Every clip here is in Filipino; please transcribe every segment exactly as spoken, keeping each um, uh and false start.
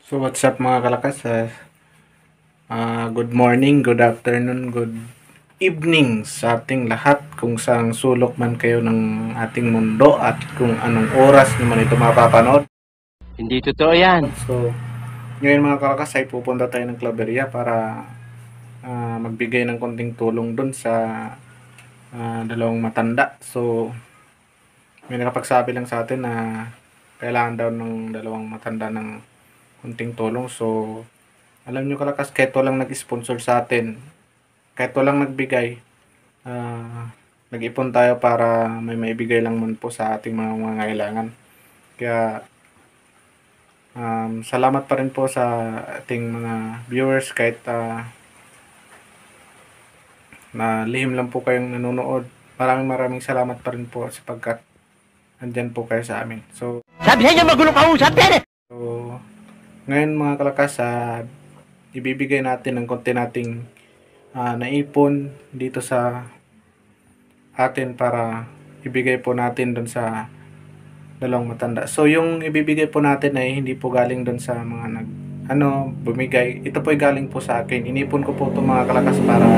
So what's up mga kalakas? Uh, ah, good morning, good afternoon, good evening sa ating lahat kung saang sulok man kayo ng ating mundo at kung anong oras naman ito mapapanood. Hindi totoo yan. So ngayon mga kalakas ay pupunta tayo ng Claveria para ah, magbigay ng konting tulong dun sa ah, dalawang matanda. So may nakapagsabi lang sa atin na kailangan daw ng dalawang matanda ng konting tulong. So alam nyo kalakas, kahit walang nag-sponsor sa atin, kahit walang nagbigay, ah, nag-ipon tayo para may maibigay lang man po sa ating mga mangangailangan. Kaya um, salamat pa rin po sa ating mga viewers kahit ah, na lihim lang po kayong nanonood. Maraming maraming salamat pa rin po sapagkat andyan po kayo sa amin. So, Sabi sa inyo magulo kausap yan eh! so ngayon mga kalakas, ah, ibibigay natin ng konti nating ah, naipon dito sa atin para ibigay po natin doon sa dalawang matanda. So yung ibibigay po natin ay hindi po galing doon sa mga nag ano bumigay. Ito po ay galing po sa akin. Inipon ko po itong mga kalakas para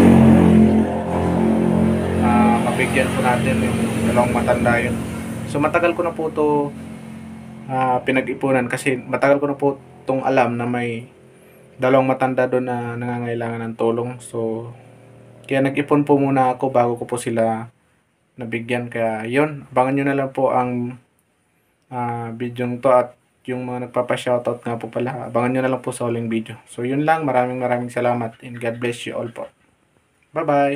ah, mabigyan po natin yung dalawang matanda yun. So matagal ko na po ito ah, pinag-ipunan kasi matagal ko na po itong alam na may dalawang matanda doon na nangangailangan ng tulong. So kaya nag-ipon po muna ako bago ko po sila nabigyan. Kaya yun, abangan nyo na lang po ang uh, video to at yung mga nagpapa-shoutout nga po pala. Abangan nyo na lang po sa huling video. So yun lang, maraming maraming salamat and God bless you all po. Bye bye!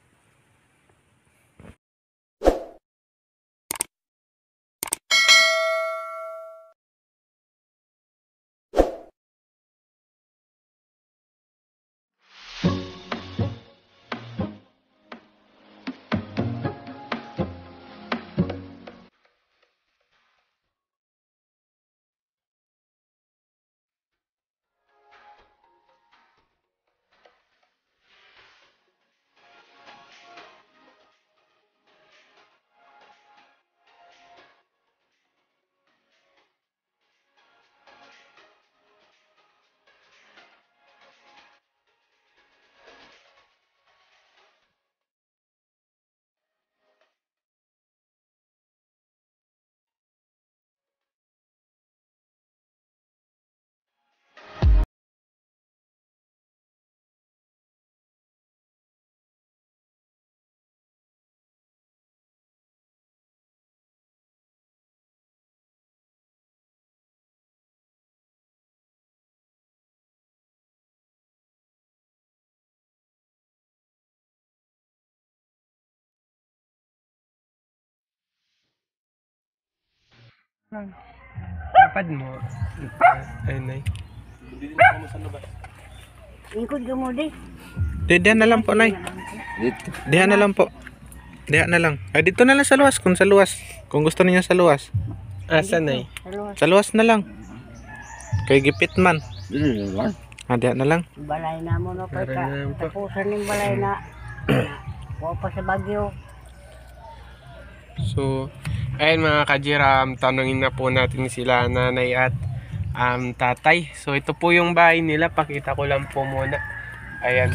Dapat mo. Ayun na. Ingkod ka mo di. Diyan na lang po, Nay. Diyan na lang po. Diyan na lang. Ay, dito na lang sa luwas kung sa luwas. Kung gusto niyo sa luwas. Asan na eh? Saluwas. Sa luwas na lang. Kay gipit man. Ah, diyan na lang. Balay na mo no kay ka. Karanahan pa. Tapusan ng balay na. Wa pa sa Bagyo. So, ayun mga kajiram, tanungin na po natin sila nanay at um, tatay. So, ito po yung bahay nila. Pakita ko lang po muna. Ayan.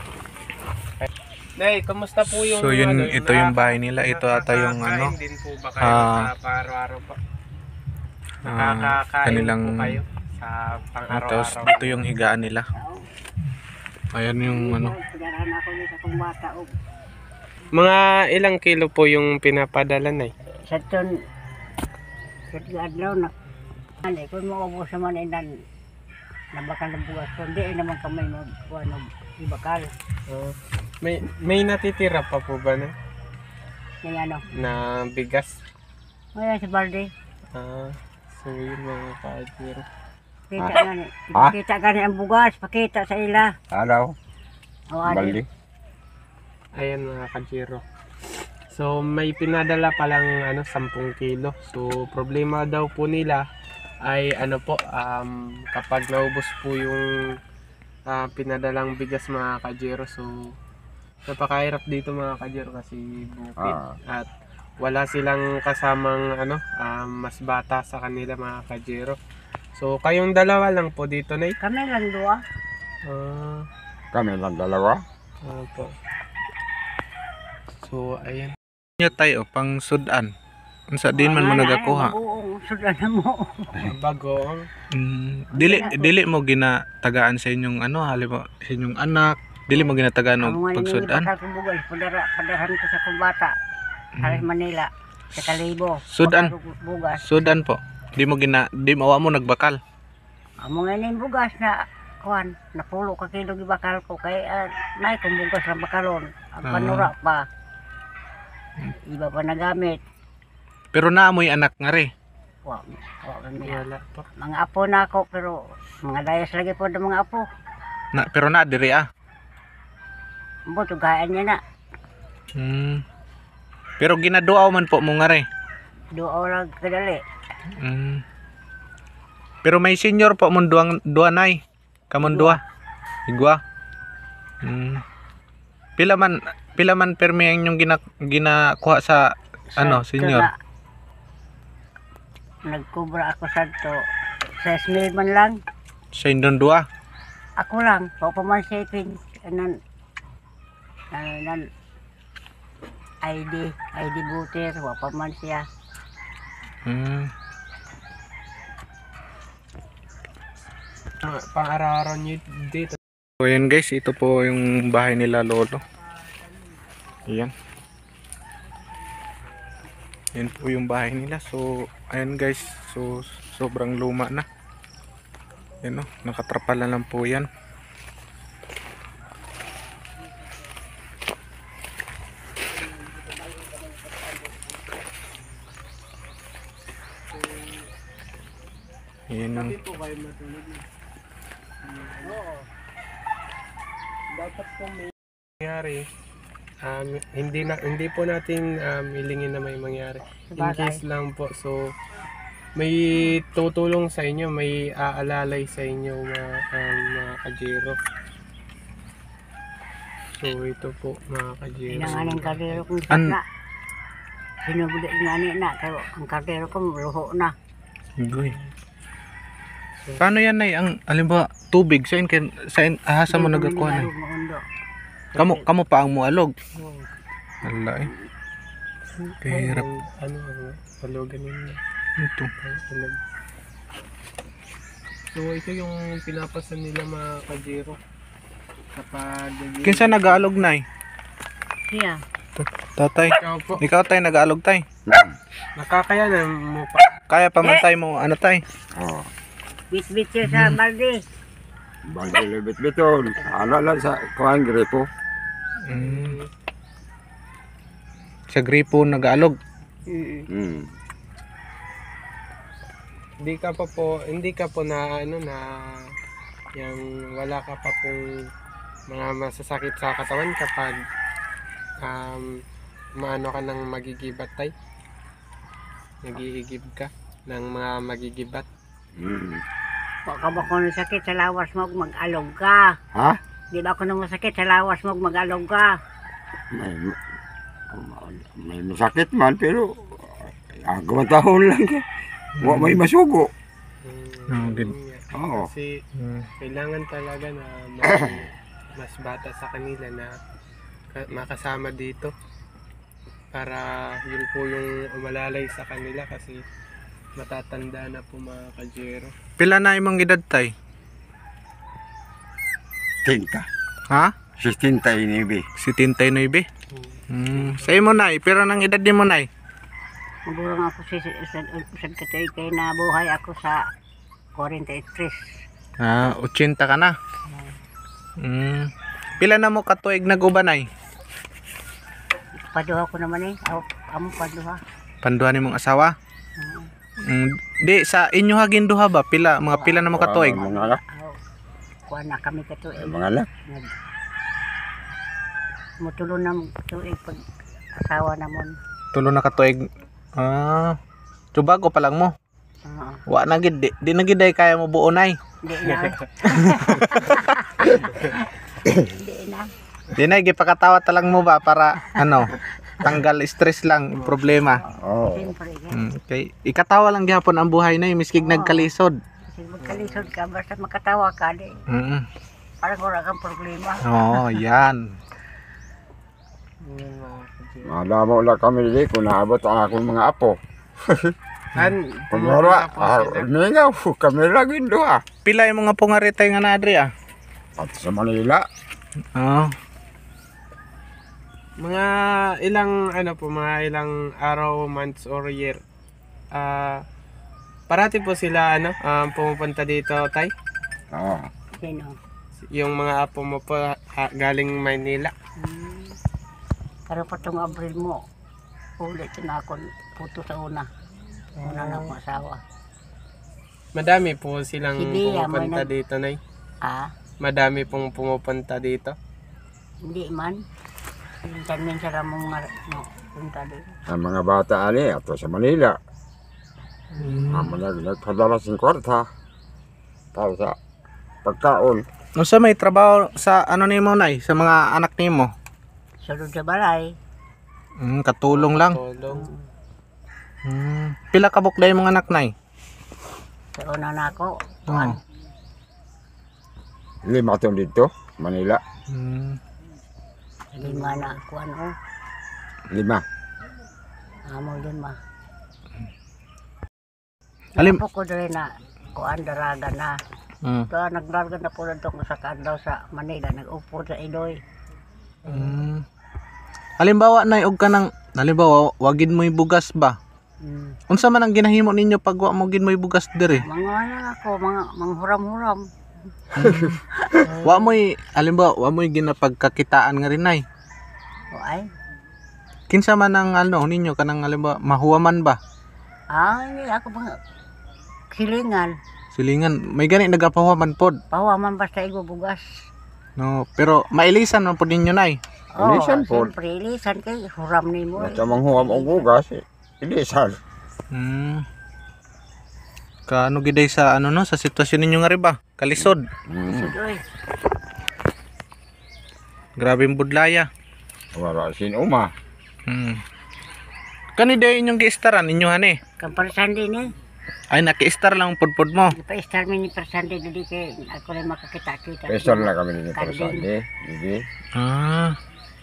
Nay, kamusta po yung So yun, ano, ito yung bahay nila. Ito ata yung ano, nakakakain din po ba kayo ah, sa pang-araw-araw po? ah, Nakakakain kanilang po kayo sa tapos pang-araw-araw? dito yung higaan nila. Ayan yung ano. Pinaran ako ni akong bata og Mga ilang kilo po yung pinapadala na eh? sa ton kat adlaw na. Ani kun mo ubos man inan nabakan ng bugas kun di naman kamay mo ano ibakal. Oh. May may natitira pa po ba na, Ning ano. na bigas? Wala sa balde. Ah, so yun mga kaadiro. Kita gani. Kita gani ang bugas, pakita sa ila. Araw, O ani. balde. Ayan mga kajiro. So may pinadala palang ano sampung kilo. So problema daw po nila ay ano po um, kapag naubos po yung ah, pinadalang bigas mga kajiro. So napakahirap dito mga kajiro kasi bukid Ah. at wala silang kasamang ano um, mas bata sa kanila mga kajiro. So, kayong dalawa lang po dito, Nay? Kami lang dua. Ah, Kami lang dalawa. opo. So, ayan. Nya tayo pang sudan. Unsa din man mo nagakuha. Buong sudan na mo. Bagoong. Mm, dili dili mo ginatagaan sa inyong ano, halimbawa sa inyong anak, dili mo ginatagaan og Amo nga pagsudan. ni kong bugas, padara padahan ko sa kumbata. Alas Manila sa Kalibo. Sudan. Bakal bugas. Sudan po. Di mo gina di mo wa mo nagbakal. Amo nga ni bugas na kuan, napulo ka kilo gibakal ko kay uh, nay kung bugas ra bakalon. Ang Ah. panura pa. Iba pa nagamit. Pero naamoy anak nga re. Wa, wa kami. Wala po. Mga apo na ako pero mga dayas lagi po ng mga apo. Na, pero na diri ah. Mo tugaan niya na. Mm. Pero ginaduaw man po mo nga re. Duo lang kadali. Mm. Pero may senior po mong duang duwa nay. Kamon duwa. Igwa. Mm. Pila man pila man permi ang inyong gina, ginakuha sa ano, senior? Kaya, nagkubra ako sa to. Sa mil man lang. Sa indon duwa. Ako lang. Pa pa man shipping. Anan. Ano nan. I D. I D booter. Wa pa man siya. Mm. Ah, pang-araw-araw nyo dito. So ayan guys, ito po yung bahay nila lolo. Ayan. Ayan po yung bahay nila. So ayan guys, so sobrang luma na. Ayan o, nakatrapala lang po yan. Ayan yung po kayo matulog na. Oo. Dapat po may mangyari. Um, hindi na hindi po natin um, ilingin na may mangyari. In Sabagay. case lang po. So may tutulong sa inyo, may aalalay sa inyo mga um, mga kajero. So ito po mga kajero. Pinanganing kardero kong An- na. Sinubuli nga ni na. Kaya ang kardero ko luho na. Goy. Paano yan nay ang alimbawa tubig sa in sa in, ahasa mo Hindi nagakuha kami nay? nilalog ng undo. Kamo kamo pa ang mualog. Oh, Wala eh. Kahirap. ang- ano ang halogan ninyo. Ito. Ang alog. So ito yung pinapasan nila mga kajero. Kapag Kinsa nag-aalog nay? Siya. Tatay. ikaw po, Ikaw tay nag-aalog tay. nakakayanan mo pa. Kaya pa man tay mo ano tay? Oh. Bit-bit siya sa balde. Bagay bit-biton. Ano lang sa kuhan gripo. Mm. Sa gripo nag-aalog. Mm. Hmm. Hindi ka pa po, hindi ka po na ano na yung wala ka pa pong mga masasakit sa katawan kapag um, maano ka ng magigibat tay. Nagihigib ka ng mga magigibat. Hmm. Wa ka ba kung sakit sa lawas mo mag-alog ka? Ha? Di ba ako nang masakit sa lawas mo mag-alog ka? May, may masakit man pero agawang taon lang ka. Wa may masugo. Mm, Oh, good. yun nga. Oo. Kasi Mm. kailangan talaga na mas, mas bata sa kanila na ka- makasama dito para yun po yung umalalay sa kanila kasi matatanda na po mga kajero. Pila na imong edad tay? Tinta. Ha? Sistinta inibi. setenta y nueve. Mm. Sa imo nay, pero nang edad nimo nay? Magurang ako sa sa sa katoy kay nabuhay ako sa forty-three. Ah, eighty ka na. Mm. Pila na mo katuig nag-uban nay? Paduha ko naman eh. Ako, amo paduha. Panduhan nimong asawa? Mm. Di sa inyo hagin duha ba pila mga pila na mo katuig? Ah, mga anak. Ako, kuha na kami katoy. Mga anak. Nag mutulo na tuig pag asawa namon. Tulo na katuig. Ah. Tubago pa lang mo. Oo. Wa na gid di, di na gid ay kaya mo buo nay. Hindi na. Hindi na. Di na gipakatawa ta lang mo ba para ano, tanggal stress lang problema. Oh. Siyempre. Mm, okay. Ikatawa lang gihapon ang buhay nay miskig nagkalisod. Sige, magkalisod ka, basta makatawa ka, di. Mm. Parang wala kang problema. Oo, yan. Yun mga kajiro. Malamo lang kami dili kung naabot ang akong mga apo. An, Kumara, pumupunta po ah, sila. ningaw, kami lagi doha. Pila yung mga pungaritay nga na Adri ah? At sa Manila, Oo. Mga ilang ano po, mga ilang araw, months or year. Ah, parati po sila ano, um, pumupunta dito, tay. oo. Sino? Yung mga apo mo po ha- galing Maynila. Hmm. Pero pa itong Abril mo, ulit na ako puto sa una. Una na akong asawa. Madami po silang Si Bea, pumupunta may nag- dito, nay. Ah, Madami pong pumupunta dito. hindi man. Minsan-minsan lang mong mga no, punta din. Ang mga bata ani ato sa Manila. Ang mga nagpadala ng kwarta para sa pagkaon. Ano sa may trabaho sa ano nimo nay sa mga anak nimo? Sunod sa balay, Mm, katulong lang. Tulong. Mm. Pila ka bukday mga anak nay? sa una na ako. Oo. Lima taon dito, Manila. Mm. Lima na ako ano, Lima. amo lima. Alim- Alim ko diri na kuan daraga na. Mm. Ito naglarga na po lang sa kandaw sa Manila, nag-upo sa Iloy. Mm. Halimbawa nay og kanang halimbawa wagid mo bugas ba? Hmm. Unsa man ang ginahimo ninyo pag wa mo gid mo bugas diri? Mga ano ako, mga manghuram-huram. Wa mo halimbawa wa mo ginapagkakitaan nga rin nay. O ay, Kinsa man ang ano ninyo kanang halimbawa mahuwaman ba? ah, hindi ako mga silingan. Silingan may gani nagapahuwaman pod. Pawaman basta ibubugas. No, pero mailisan man pod ninyo nay. Oh, Ilisan po. siyempre, ilisan kay huram ni mo. At ang huwam og bugas, eh, hindi sal. Hmm. Kaano giday sa ano no sa sitwasyon ninyo nga ri ba? Kalisod. Mm. Sudoy. Grabe ang budlaya. Wala sin uma. Hmm. Kani day inyong giistaran ninyo ani? Kamparisan din eh. Ay naki-star lang ang pudpud mo. Pa-star mi ni Persande dili kay ako rin makakita-kita. Pesol na kami ni para sa Kanding. di. Hindi. Ah.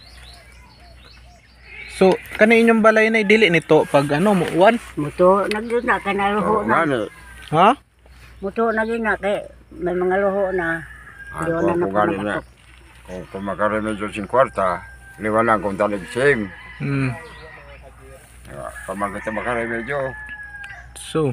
So, kani inyong balay na dili nito pag ano muuwan? Muto nagyud na kay naluho Oo, na. ngani. Ha? Muto nagyud na kay may mga luho na. Ako Liwanan na kung po gani na. namatok. Kung kung makaremedyo sin kwarta, liwanan kung talig sim. Hmm. Pag magkita makaremedyo, So,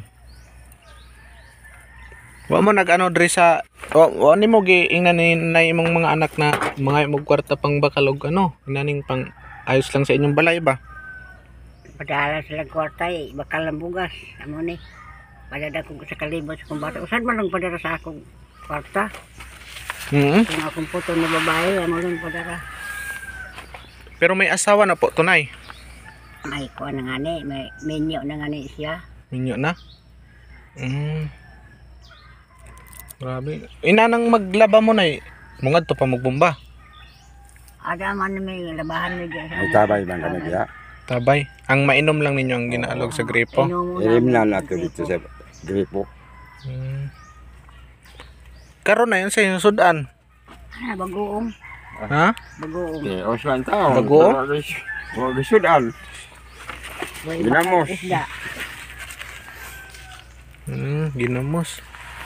wa mo nag-ano diri sa wa, wa ni mo gi ingnan ni na imong mga anak na mga imong kwarta pang bakalog ano, inaning pang ayos lang sa inyong balay ba? Padala sila kwarta eh, bakal ang bugas. Amo ni. Padala ko sa kalibot sa kumbata. Usan man lang padala sa akong kwarta. Hmm. Kung akong puto na babae, amo lang padala. Pero may asawa na po tunay. Ay, kuha na nga ni. May menyo na nga ni siya. Minyo na. Hmm. Grabe. Inanang maglaba mo na eh. Mungad to pa magbomba. Ada man may labahan mo dyan. ay tabay man kami diya. Tabay. Ang mainom lang ninyo ang ginaalog sa gripo. Ilim na nato dito sa gripo. Hmm. Karon na yun sa inyong sudan. Ah, bagoong. Ha? Bagoong. Eh, osman tao. Bago? Wag sudan. Way Ginamos. bakal isda. Hmm, ginamos.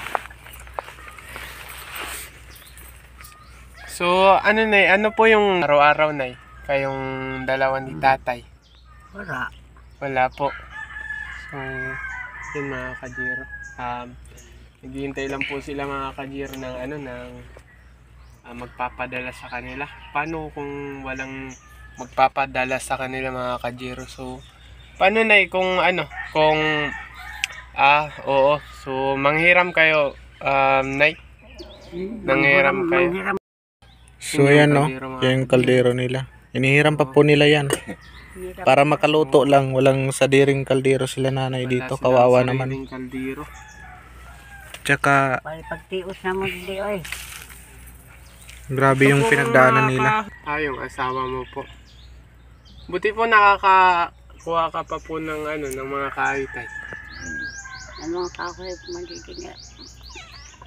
So, ano na ano po yung araw-araw na kayong dalawa ni tatay? Wala. Wala po. So, yun mga kajiro. Um, naghihintay lang po sila mga kajiro ng ano, ng ah, magpapadala sa kanila. Paano kung walang magpapadala sa kanila mga kajiro? So, paano na kung ano, kung ah, oo. So, manghiram kayo, um, Nay. Nanghiram kayo. Manghiram. So yan no, yung kaldero nila. Inihiram pa po nila yan. Para makaluto lang, walang sadiring kaldero sila nanay dito. Kawawa naman. Kaldero. Tsaka Pag pagtios na mo di oy. grabe yung pinagdaanan nila. Ah, yung asawa mo po. Buti po nakakakuha ka pa po ng ano, ng mga kaitay. Ano ka ko magiging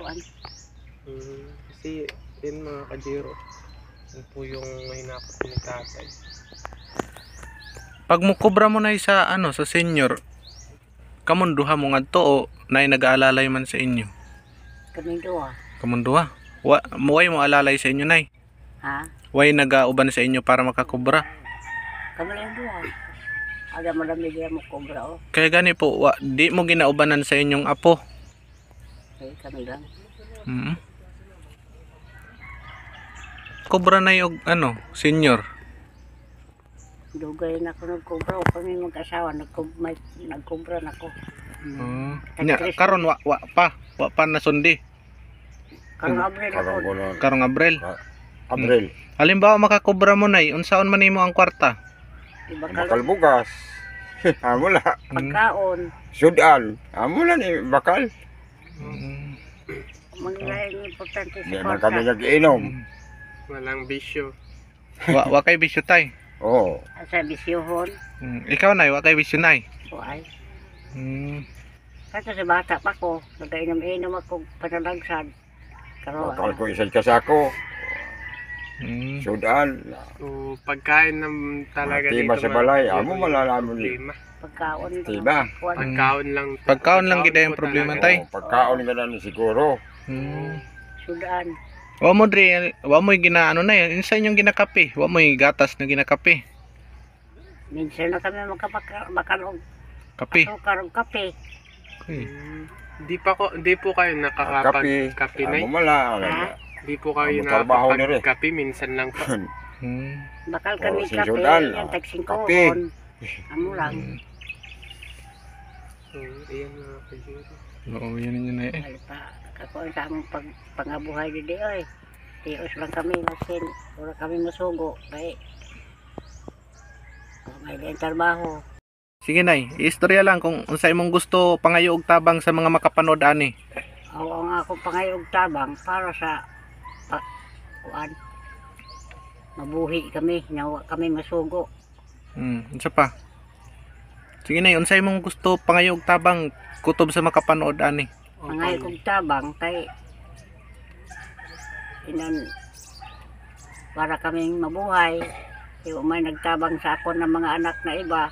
kuan. Mm, kasi yun mga kajiro, yun po yung hinakot ni tatay. Pag mo kubra mo na sa ano sa senior, kamunduha mo ngadto o nay nag-aalalay man sa inyo. Kami duha. Kamunduha. Wa muway mo alalay sa inyo nay. Ha? Way nag-auban sa inyo para makakubra. Kami lang duha. Ada madami dia mo kobra oh. Kaya gani po, wa, di mo ginaubanan sa inyong apo. Kaya kami lang. Mm. Kubra na yung ano, senior. Dugay na ko nagkobra o kami mag-asawa nagkob may nagkobra na ko. Oh. Nya karon wa, wa pa, wa pa nasundi. Karong Abril ako. Karong kuno. Karong Abril. Abril. Halimbawa makakubra mo nay, unsaon man nimo ang kwarta? Ibakal Bakal bugas. Amo la. pagkaon. Sudan. Amo la ni bakal. Mm. Mangyayang importante Di sa man kami kwarta. nag-inom. Walang bisyo. Wa, wa kay bisyo tay. Oo. Sa bisyohon. Mm. Ikaw nay, wa kay bisyo nay. Buhay. Mm. Kaso sa bata pa ko, nagainom-inom ako panalagsan. Karoon. Bakal ko isang kasako. Mm. Sudan. So, pagkain ng talaga Tiba dito sa mga balay. kajiro, Amo yung malalaman ni. problema. Pagkaon. Tiba. Kuwan. Pagkaon lang. Pagkaon lang gid po yung problema, talaga. tay. Oo, pagkaon nga na ni siguro. Mm. Sudan. Wa mo dre, wa mo ginaano na yan. Insa inyong ginakape? Wa mo gatas na ginakape. Minsan na kami magkabakalog. Kape. Asukar o kape. Okay. Mm, Di pa ko, di po kayo Kape. nakakapag-kape na. Amo mala. Di po kayo Amo trabaho ni re. nakakapag-kape, minsan lang po. Mm. Bakal Oo, kami si kape. Sudan, Yan ah, tagsing kape. kohon. Amo lang. So, ayan mga kajiro. Oo, yan yun na eh. Ay pa. Kako sa among pag, pangabuhay di oy. Tios lang kami masin. Wala kami masugo. Kay. May din trabaho. Sige nay, istorya lang kung unsa imong gusto pangayo og tabang sa mga makapanood ani. Ako ang ako pangayog tabang para sa pa, kuan. Mabuhi kami. Nawa kami masugo. Hmm, unsa pa? Sige nay, unsa imong gusto pangayo og tabang kutob sa makapanood ani. Pangayog og tabang kay inan para kaming mabuhay. Yung may nagtabang sa ako ng mga anak na iba.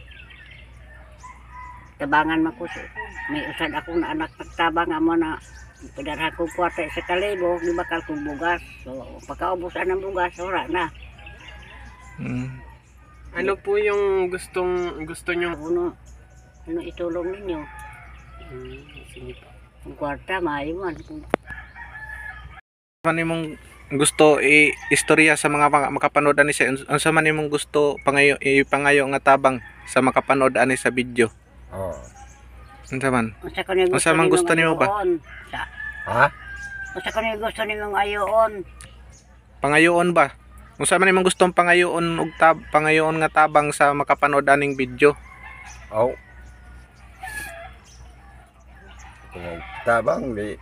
Tabangan man ko. si- May usad akong na anak nagtabang amo na padarha ko kwarta sa kalibo, di bakal kong bugas. So, pagkaubusan ng bugas, wala na. Hmm. Ano po yung gustong, gusto nyo? Ano, ano itulong ninyo? Hmm, sige po. Kung kwarta, maayo man. Kung Ano imong gusto i-istorya sa mga mga makapanood ani sa unsa man imong gusto pangayo ipangayo nga tabang sa makapanood ani sa video. Oo. Unsa man? Unsa ko ni Unsa man gusto nimo ba? ayoon, Sa, Ha? unsa ko ni gusto nimong ayoon? Pangayoon ba? Unsa man imong gustong pangayoon og tab pangayoon nga tabang sa makapanood aning video? Oo. Kung tabang di.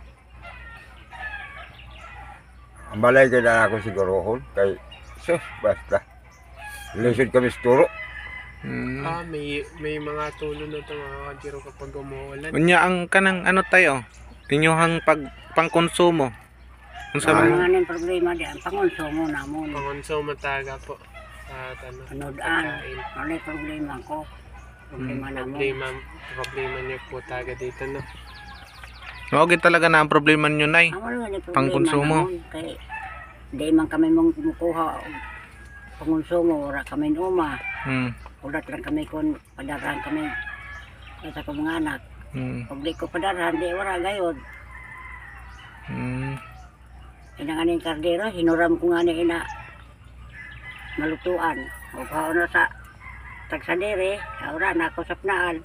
Ang balay ka na ako sigurohon. Kay, sus, basta. Lisod kami sa turo. Hmm. Ah, may, may mga tulo na ito mga kajiro kapag umuulan. Unya ang kanang ano tayo, inyuhang pag pangkonsumo. Unsa Ang man? mga ning problema di ang pangonsumo namon. Pangonsumo talaga po. At ano, Panodaan. pagkain. Ano yung problema ko? Problema namon. Problema, problema niyo po talaga dito, no? Mao gid talaga na ang problema nyo nay. Amo lang yung problema Pangkonsumo. namon. Kay di man kami mong kumukuha og pangonsumo, wala kami uma. Hmm. Ulat lang kami kung padarahan kami sa ko mga anak. Hmm. Pag di ko padarahan, di wala gayod. Hmm. Inang aning kardero, hinuram ko nga ni ina malutuan. O kao na sa tagsadere, ora na ako sapnaan.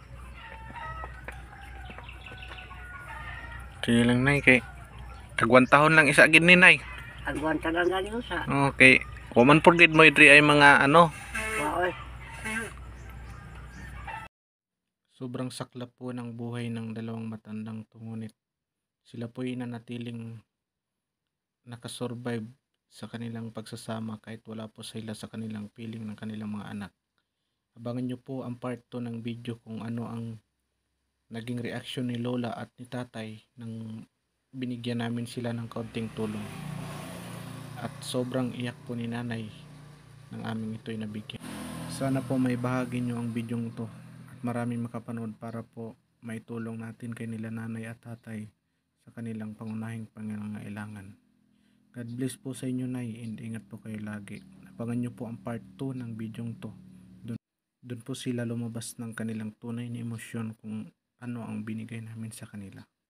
Sige lang nay kay agwan tahon lang isa gid ni nay. Agwan tagang galing sa. Okay. Wa man forget mo idri ay mga ano. Waoy, Sobrang saklap po ng buhay ng dalawang matandang tungunit. Sila po'y nanatiling nakasurvive sa kanilang pagsasama kahit wala po sila sa kanilang piling ng kanilang mga anak. Abangan nyo po ang part two ng video kung ano ang naging reaksyon ni Lola at ni Tatay nang binigyan namin sila ng kaunting tulong. At sobrang iyak po ni nanay ng aming ito'y nabigyan. Sana po may bahagi nyo ang bidyong to at maraming makapanood para po maitulong natin kay nila nanay at tatay sa kanilang pangunahing pangangailangan. God bless po sa inyo, Nay, and ingat po kayo lagi. Abangan nyo po ang part two ng bidyong to. Doon, doon po sila lumabas ng kanilang tunay na emosyon kung ano ang binigay namin sa kanila.